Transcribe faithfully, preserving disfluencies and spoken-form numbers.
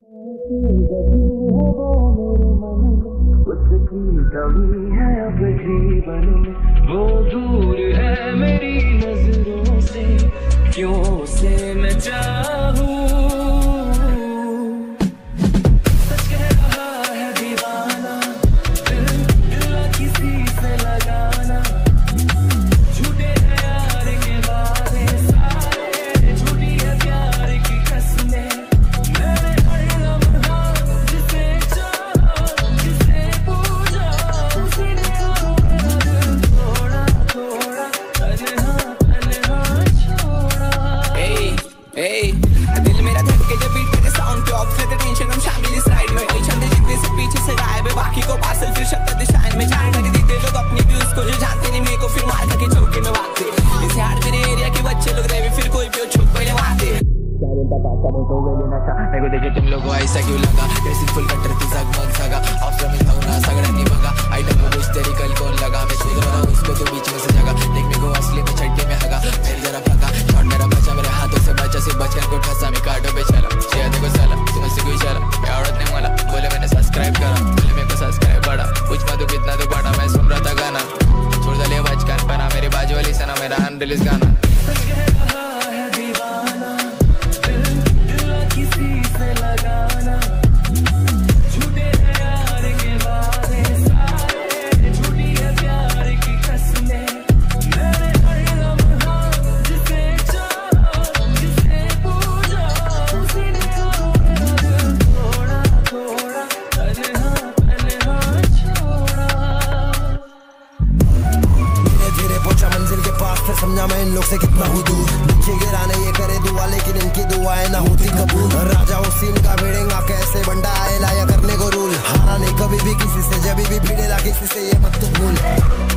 उसकी कमी है अब जीवन में, वो दूर है मेरी नजरों से, क्यों उसे मैं चाहूं। सच कह रहा है दीवाना, दिल दिल किसी से लगाना, झूठे हैं यार के वादे सारे, झूठी है प्यार की कसमें। मैंने हर लम्हा जिसे चाहा, जिसे पूजा, उसी ने थोड़ा थोड़ा तन्हा तन्हा छोड़ा। Hey, hey, दिल मेरा धड़के जब बीट तेरे साउंड पे ऑफ है, टेंशन हम शामिल इस राइड में। छंदे जितने से पीछे से गायब है, बाकी को पार्सल फिर शब्द दिशाएं में जाने लगे देते लोग अपनी व्यूज को, जो जानते नहीं मेरे को फिर मार के चौके में वाकते। इसे हार मेरे एरिया के बच्चे लोग रहे फिर कोई भी छुप पहले वाते। क्या बोलता पाता बोल तो वे लेना सा मेरे को देखे तुम लोगों ऐसा क्यों लगा, जैसे फुल कटर की जगमग सगा ऑप्शन में था ना सगड़नी बगा। आइटम को कुछ तेरी कल कौन लगा, मैं सोच रहा हूं उसको तो बीच में से जगह देख मेरे को असली में छड्डे में हगा। मेरे जरा फका शॉट मेरा बचा मेरे हाथों से बचा, सिर्फ बचकर को ठसा मैं काटो पे चला चिया देखो साला तुमसे कोई चला क्या औरत ने मला बोले मैंने सब्सक्राइब करा, बोले मेरे को सब्सक्राइब बड़ा कुछ मत तो कितना तो बड़ा। मैं सुन रहा था गाना छोड़ दे बचकान पना, मेरी बाजू वाली सना मेरा अनरिलीज गाना। सच कह रहा है दीवाना, दिल दिल किसी से लगाना, झूठे हैं यार के वादे सारे, झूठी है प्यार की कसमें। मैंने हर लम्हा जिसे चाहा, जिसे पूजा, उसी ने थोड़ा थोड़ा तन्हा तन्हा छोड़ा। धीरे धीरे पहुंचा मंजिल के पास, फिर समझा मैं इन लोग से कितना हूँ दूर। नीचे गिराने ये करे दुआ, लेकिन इनकी दुआएं ना होती कबूल। राजा हुसैन का भिड़ेगा कैसे बंडा आए लाया करने को रूल। हारा नहीं कभी भी किसी से, जब भी भिड़ेगा किसी से ये मत तू भूल।